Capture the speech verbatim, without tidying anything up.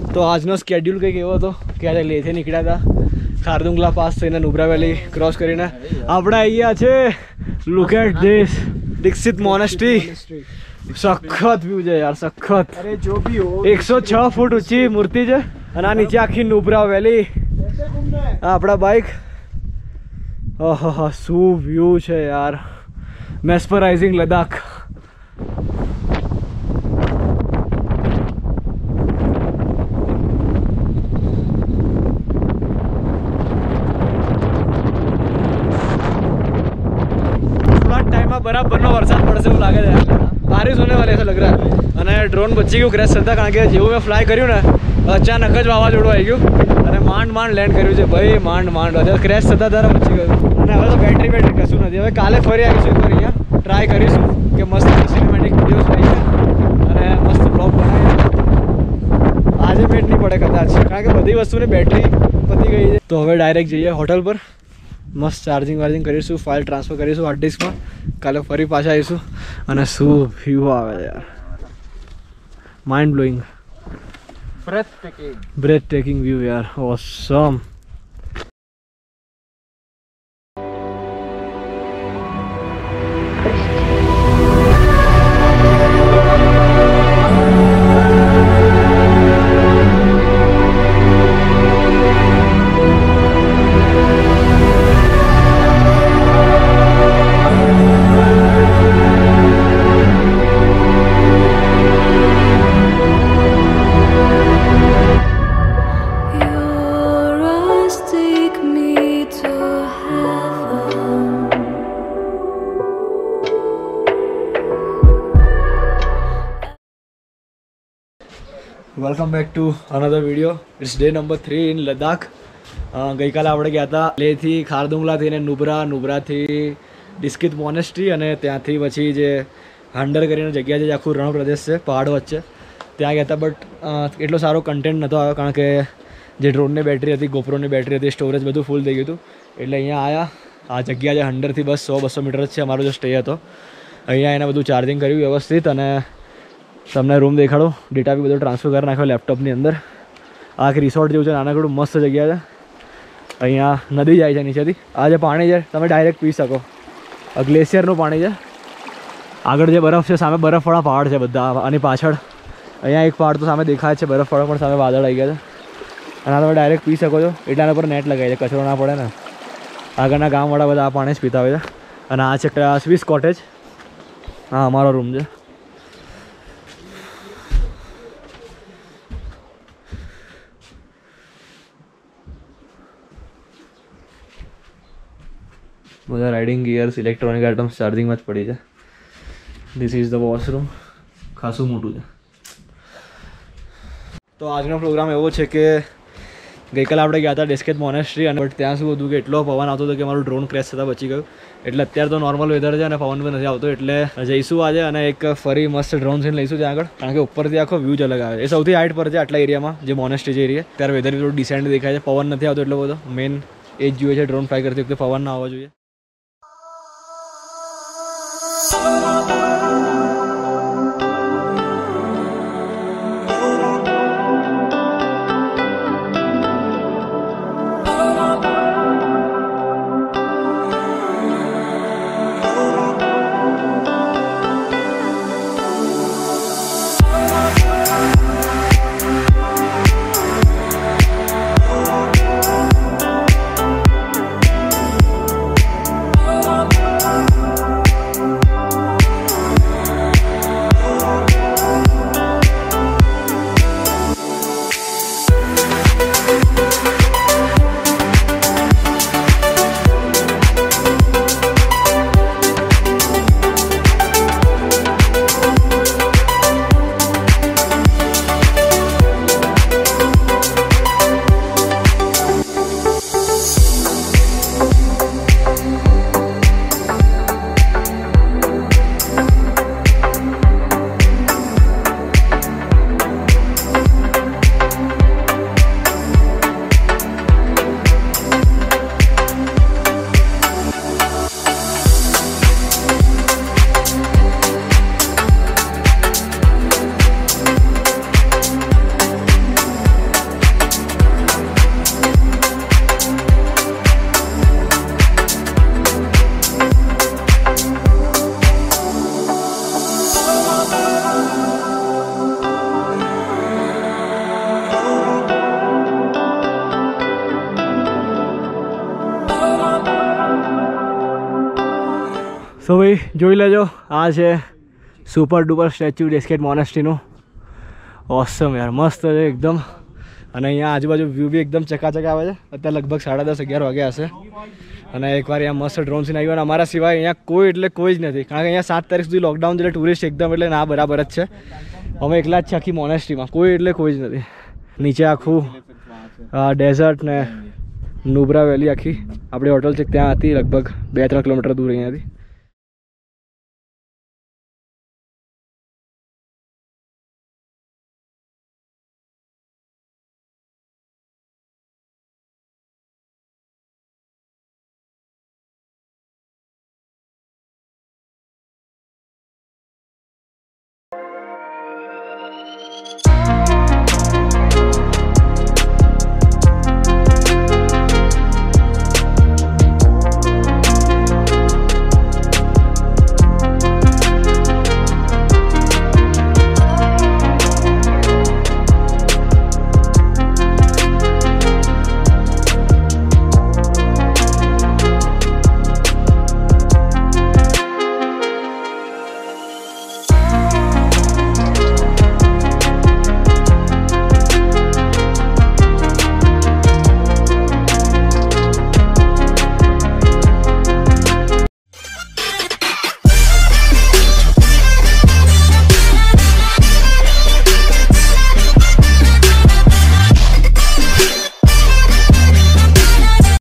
તો આજનો સ્કેડ્યુલ કંઈક એવો હતો કે આજે લેહથી નીકળ્યા હતા, ખારદુંગલા પાસ થઈને નુબ્રા વેલી ક્રોસ કરીને આપણે અહીંયા છે. Look at this Diskit monastery. સખત વ્યૂ છે યાર, સખત. અરે જો ભી હો એકસો છ ફૂટ ઊંચી મૂર્તિ છે અને આ નીચે આખી નુબ્રા વેલી. આ આપણા બાઇક. ઓહો શું વ્યૂ છે યાર, મેસ્પરાઇઝિંગ લદ્દાખ. बराबर नो वरसाद पड़े से लागे है, बारिश होने वाले ऐसा लग रहा है. અને ડ્રોન બચી ગયું ક્રેશ થતા, કારણ કે જેવું મેં ફ્લાય કર્યું ને અચાનક જ વાવાઝોડું આવી ગયું અને માંડ માંડ લેન્ડ કર્યું છે ભાઈ, માંડ માંડ. અત્યારે ક્રેશ થતા તારા બચી ગયું. અને હવે તો બેટરી બેટરી કશું નથી. હવે કાલે ફરી આવીશું એકવાર અહીંયા, ટ્રાય કરીશું કે મસ્ત સિનેમેટિક વિડીયોઝ લઈએ અને મસ્ત બ્લોગ બનાવીએ. આજે મેટ નહીં પડે કદાચ, કારણ કે બધી વસ્તુની બેટરી પતી ગઈ છે. તો હવે ડાયરેક્ટ જઈએ હોટલ પર, મસ્ત ચાર્જિંગ વાર્જિંગ કરીશું, ફાઇલ ટ્રાન્સફર કરીશું હાર્ડ ડિસ્કમાં. કાલે ફરી પાછા આવીશું અને શું વ્યૂ આવે યાર, mind blowing, breath taking breath taking view यार, awesome. Welcome back to another video. It's day number three in Ladakh. ગઈકાલે આપણે ગયા હતા લેહથી ખારદુંગલા થઈને નુબ્રા, નુબ્રાથી દીક્ષિત મોનેસ્ટ્રી અને ત્યાંથી પછી જે હાંડર કરીને જગ્યા છે, આખું રણ પ્રદેશ છે પહાડ વચ્ચે, ત્યાં ગયા હતા. બટ એટલો સારો કન્ટેન્ટ નહોતો આવ્યો, કારણ કે જે ડ્રોનની બેટરી હતી, ગોપ્રોની બેટરી હતી, સ્ટોરેજ બધું ફૂલ થઈ ગયું હતું. એટલે અહીંયા આવ્યા. આ જગ્યા છે હંડરથી બસ સો બસો મીટર જ છે અમારો જે સ્ટે હતો. અહીંયા એને બધું ચાર્જિંગ કર્યું વ્યવસ્થિત અને તમને રૂમ દેખાડો. ડેટા બી બધો ટ્રાન્સફર કરી નાખ્યો લેપટોપની અંદર. આ એક રિસોર્ટ જેવું છે, નાનકડું મસ્ત જગ્યા છે. અહીંયા નદી જાય છે નીચેથી. આ જે પાણી છે તમે ડાયરેક્ટ પી શકો. આ ગ્લેશિયરનું પાણી છે. આગળ જે બરફ છે, સામે બરફવાળા પહાડ છે બધા, અને પાછળ અહીંયા એક પહાડ તો સામે દેખાય છે બરફવાળો, પણ સામે વાદળ આવી ગયા છે. અને આ તમે ડાયરેક્ટ પી શકો છો. એટલાના પર નેટ લગાવી છે, કચરો ના પડે ને. આગળના ગામવાળા બધા આ પાણી જ પીતા હોય છે. અને આ છે સ્વિસ કોટેજ. હા અમારો રૂમ છે. બધા રાઇડિંગ ગિયર્સ, ઇલેક્ટ્રોનિક આઇટમ્સ ચાર્જિંગમાં જ પડી છે. This is the washroom. ખાસું મોટું છે. તો આજનો પ્રોગ્રામ એવો છે કે ગઈકાલે આપણે ગયા હતા દીક્ષિત મોનેસ્ટ્રી, અને બટ ત્યાં શું હતું કે એટલો પવન આવતો હતો કે મારું ડ્રોન ક્રેશ થતાં બચી ગયું. એટલે અત્યારે તો નોર્મલ વેધર છે અને પવન પણ નથી આવતો. એટલે જઈશું આજે અને એક ફરી મસ્ત ડ્રોન સીન લઈશું ત્યાં આગળ, કારણ કે ઉપરથી આખો વ્યૂ જ અલગ આવે છે. એ સૌથી હાઇટ પર છે આટલા એરિયામાં, જે મોનેસ્ટ્રી જે એરિયા. ત્યારે વેધર થોડું ડિસેન્ટ દેખાય છે, પવન નથી આવતો એટલો બધો. મેઇન એ જ જોઈએ છે ડ્રોન ફ્લાય કરતી વખતે, પવન ના આવવા જોઈએ. સો ભાઈ જોઈ લેજો, આ છે સુપર ડુપર સ્ટેચ્યુ ડેસ્કેટ મોનેસ્ટ્રીનું. ઓસમ યાર, મસ્ત છે એકદમ. અને અહીંયા આજુબાજુ વ્યૂ બી એકદમ ચકાચક આવે છે. અત્યારે લગભગ સાડા દસ અગિયાર વાગ્યા હશે. અને એકવાર અહીંયા મસ્ત ડ્રોન સીન આવ્યું. અને અમારા સિવાય અહીંયા કોઈ એટલે કોઈ જ નથી, કારણ કે અહીંયા સાત તારીખ સુધી લોકડાઉન છે એટલે ટુરિસ્ટ એકદમ એટલે ના બરાબર જ છે. અમે એકલા જ છે આખી મોનેસ્ટ્રીમાં, કોઈ એટલે કોઈ જ નથી. નીચે આખું ડેઝર્ટ ને નુબ્રા વેલી આખી આપણી હોટલ છે ત્યાં હતી, લગભગ બે ત્રણ કિલોમીટર દૂર અહીંયાથી.